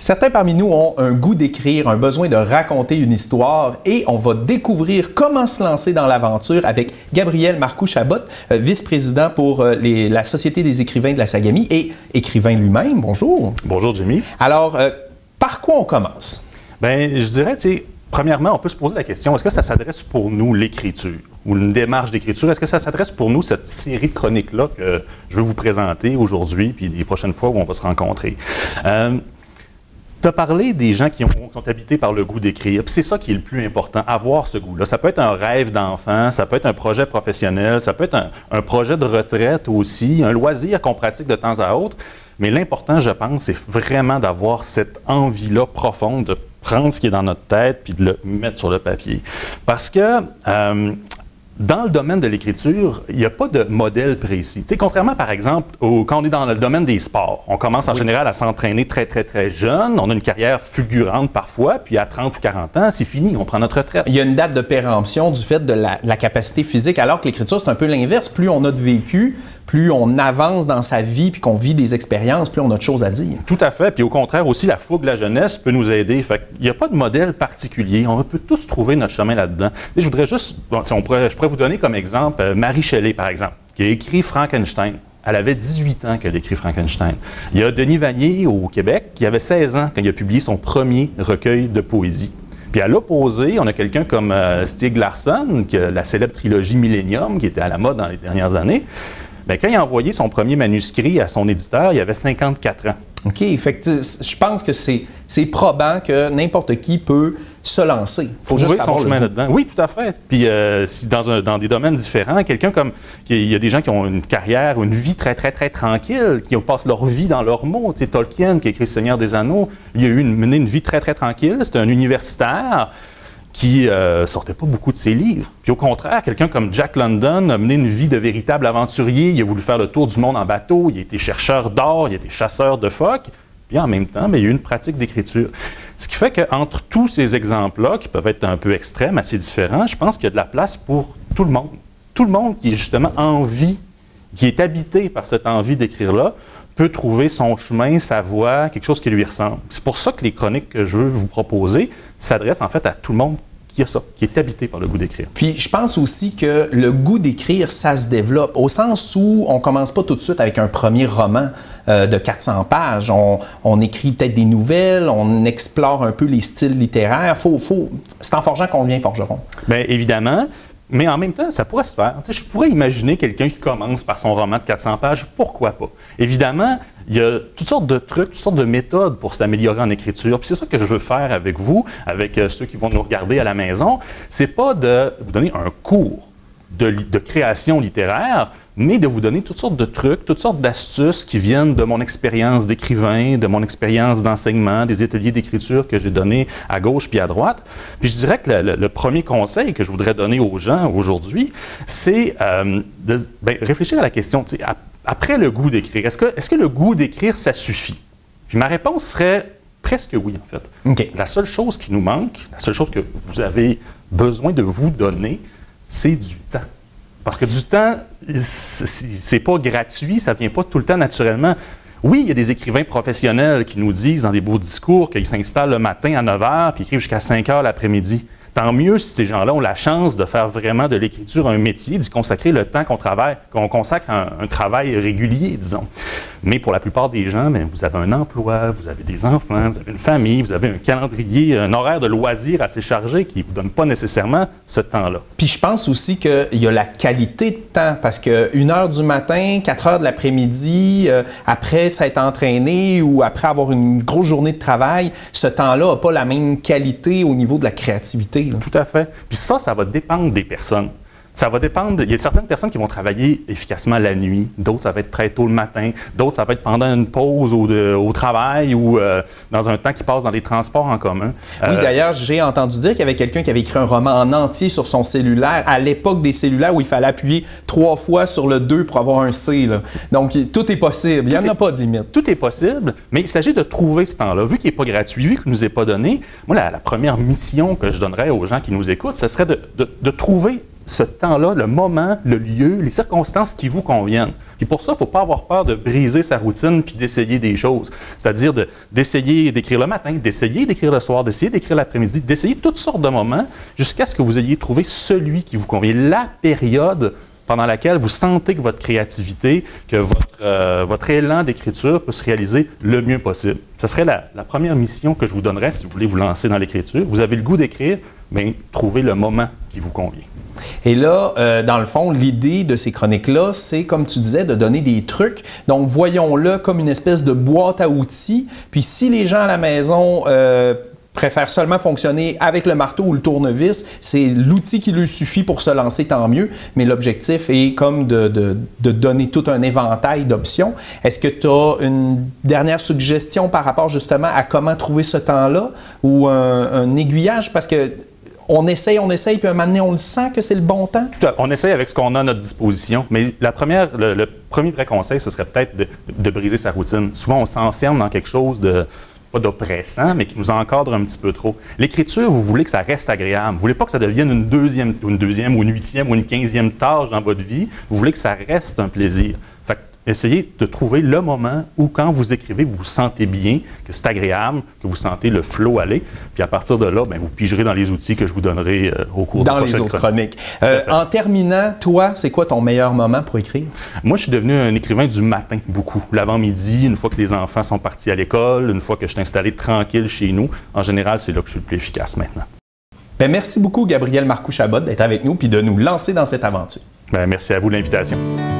Certains parmi nous ont un goût d'écrire, un besoin de raconter une histoire et on va découvrir comment se lancer dans l'aventure avec Gabriel Marcoux-Chabot, vice-président pour la Société des écrivains de la Sagamie et écrivain lui-même. Bonjour. Bonjour, Jimmy. Alors, par quoi on commence? Bien, je dirais, tu sais, premièrement, on peut se poser la question, est-ce que ça s'adresse pour nous, l'écriture, ou une démarche d'écriture? Est-ce que ça s'adresse pour nous, cette série de chroniques-là que je veux vous présenter aujourd'hui, puis les prochaines fois où on va se rencontrer? Tu as parlé des gens qui sont habités par le goût d'écrire, puis c'est ça qui est le plus important, avoir ce goût-là. Ça peut être un rêve d'enfant, ça peut être un projet professionnel, ça peut être un projet de retraite aussi, un loisir qu'on pratique de temps à autre, mais l'important, je pense, c'est vraiment d'avoir cette envie-là profonde de prendre ce qui est dans notre tête puis de le mettre sur le papier. Parce que dans le domaine de l'écriture, il n'y a pas de modèle précis. Tu sais, contrairement, par exemple, quand on est dans le domaine des sports, on commence en général à s'entraîner très jeune, on a une carrière fulgurante parfois, puis à 30 ou 40 ans, c'est fini, on prend notre retraite. Il y a une date de péremption du fait de la capacité physique, alors que l'écriture, c'est un peu l'inverse. Plus on a de vécu, plus on avance dans sa vie puis qu'on vit des expériences, plus on a de choses à dire. Tout à fait. Puis au contraire aussi, la fougue de la jeunesse peut nous aider. Fait qu'il n'y a pas de modèle particulier. On peut tous trouver notre chemin là-dedans. Et je voudrais juste, je pourrais vous donner comme exemple Mary Shelley, par exemple, qui a écrit Frankenstein. Elle avait 18 ans qu'elle a écrit Frankenstein. Il y a Denis Vanier au Québec qui avait 16 ans quand il a publié son premier recueil de poésie. Puis à l'opposé, on a quelqu'un comme Stieg Larsson, qui a la célèbre trilogie Millennium, qui était à la mode dans les dernières années. Bien, quand il a envoyé son premier manuscrit à son éditeur, il avait 54 ans. OK. Fait que je pense que c'est probant que n'importe qui peut se lancer. Il faut juste son chemin là-dedans. Oui, tout à fait. Puis si dans des domaines différents, quelqu'un comme... Il y a des gens qui ont une carrière, une vie très tranquille, qui passent leur vie dans leurs mots. Tu sais, Tolkien, qui a écrit Le Seigneur des Anneaux, il a mené une vie très tranquille. C'était un universitaire qui sortait pas beaucoup de ses livres. Puis au contraire, quelqu'un comme Jack London a mené une vie de véritable aventurier. Il a voulu faire le tour du monde en bateau, il a été chercheur d'or, il a été chasseur de phoques. Puis en même temps, bien, il y a eu une pratique d'écriture. Ce qui fait qu'entre tous ces exemples-là, qui peuvent être un peu extrêmes, assez différents, je pense qu'il y a de la place pour tout le monde. Tout le monde qui est justement qui est habité par cette envie d'écrire-là, peut trouver son chemin, sa voie, quelque chose qui lui ressemble. C'est pour ça que les chroniques que je veux vous proposer s'adressent en fait à tout le monde qui a ça, qui est habité par le goût d'écrire. Puis je pense aussi que le goût d'écrire, ça se développe, au sens où on commence pas tout de suite avec un premier roman de 400 pages. On écrit peut-être des nouvelles, on explore un peu les styles littéraires. C'est en forgeant qu'on devient forgeron. Bien, évidemment. Mais en même temps, ça pourrait se faire. Tu sais, je pourrais imaginer quelqu'un qui commence par son roman de 400 pages. Pourquoi pas? Évidemment, il y a toutes sortes de trucs, toutes sortes de méthodes pour s'améliorer en écriture. Puis c'est ça que je veux faire avec vous, avec ceux qui vont nous regarder à la maison. C'est pas de vous donner un cours de création littéraire, mais de vous donner toutes sortes de trucs, toutes sortes d'astuces qui viennent de mon expérience d'écrivain, de mon expérience d'enseignement, des ateliers d'écriture que j'ai donnés à gauche puis à droite. Puis je dirais que le premier conseil que je voudrais donner aux gens aujourd'hui, c'est de réfléchir à la question, tu sais, après le goût d'écrire, est-ce que le goût d'écrire, ça suffit? Puis ma réponse serait presque oui, en fait. Okay. La seule chose qui nous manque, la seule chose que vous avez besoin de vous donner, c'est du temps. Parce que du temps, c'est pas gratuit, ça vient pas tout le temps naturellement. Oui, il y a des écrivains professionnels qui nous disent dans des beaux discours qu'ils s'installent le matin à 9 h puis écrivent jusqu'à 5 h l'après-midi. Tant mieux si ces gens-là ont la chance de faire vraiment de l'écriture un métier, d'y consacrer le temps qu'on consacre à un travail régulier, disons. Mais pour la plupart des gens, bien, vous avez un emploi, vous avez des enfants, vous avez une famille, vous avez un calendrier, un horaire de loisirs assez chargé qui ne vous donne pas nécessairement ce temps-là. Puis je pense aussi qu'il y a la qualité de temps, parce que 1 h du matin, 4 h de l'après-midi, après s'être entraîné ou après avoir une grosse journée de travail, ce temps-là n'a pas la même qualité au niveau de la créativité. Là. Tout à fait. Puis ça va dépendre des personnes. Ça va dépendre. Il y a certaines personnes qui vont travailler efficacement la nuit, d'autres, ça va être très tôt le matin, d'autres, ça va être pendant une pause au travail ou dans un temps qui passe dans les transports en commun. Oui, d'ailleurs, j'ai entendu dire qu'il y avait quelqu'un qui avait écrit un roman en entier sur son cellulaire à l'époque des cellulaires où il fallait appuyer 3 fois sur le 2 pour avoir un C. Là. Donc, tout est possible. Il n'y en a pas de limite. Tout est possible, mais il s'agit de trouver ce temps-là. Vu qu'il n'est pas gratuit, vu qu'il ne nous est pas donné, moi, la première mission que je donnerais aux gens qui nous écoutent, ce serait de trouver ce temps-là, le moment, le lieu, les circonstances qui vous conviennent. Puis pour ça, il ne faut pas avoir peur de briser sa routine puis d'essayer des choses. C'est-à-dire d'essayer d'écrire le matin, d'essayer d'écrire le soir, d'essayer d'écrire l'après-midi, d'essayer toutes sortes de moments jusqu'à ce que vous ayez trouvé celui qui vous convient, la période pendant laquelle vous sentez que votre créativité, que votre élan d'écriture peut se réaliser le mieux possible. Ce serait la première mission que je vous donnerais si vous voulez vous lancer dans l'écriture. Vous avez le goût d'écrire, bien, trouvez le moment qui vous convient. Et là, dans le fond, l'idée de ces chroniques-là, c'est, comme tu disais, de donner des trucs. Donc, voyons-le comme une espèce de boîte à outils. Puis, si les gens à la maison préfèrent seulement fonctionner avec le marteau ou le tournevis, c'est l'outil qui lui suffit pour se lancer, tant mieux. Mais l'objectif est comme de donner tout un éventail d'options. Est-ce que tu as une dernière suggestion par rapport justement à comment trouver ce temps-là ou un aiguillage? Parce que on essaye, puis à un moment donné, on le sent que c'est le bon temps? Tout à fait. On essaye avec ce qu'on a à notre disposition, mais le premier vrai conseil, ce serait peut-être de briser sa routine. Souvent, on s'enferme dans quelque chose pas d'oppressant, mais qui nous encadre un petit peu trop. L'écriture, vous voulez que ça reste agréable. Vous ne voulez pas que ça devienne une deuxième ou une 8e ou une 15e tâche dans votre vie. Vous voulez que ça reste un plaisir. Fait que essayez de trouver le moment où, quand vous écrivez, vous vous sentez bien, que c'est agréable, que vous sentez le flow aller. Puis à partir de là, bien, vous pigerez dans les outils que je vous donnerai au cours de la prochaine chronique. En terminant, toi, c'est quoi ton meilleur moment pour écrire? Moi, je suis devenu un écrivain du matin, beaucoup. L'avant-midi, une fois que les enfants sont partis à l'école, une fois que je suis installé tranquille chez nous. En général, c'est là que je suis le plus efficace maintenant. Bien, merci beaucoup, Gabriel Marcoux-Chabot, d'être avec nous puis de nous lancer dans cette aventure. Bien, merci à vous de l'invitation.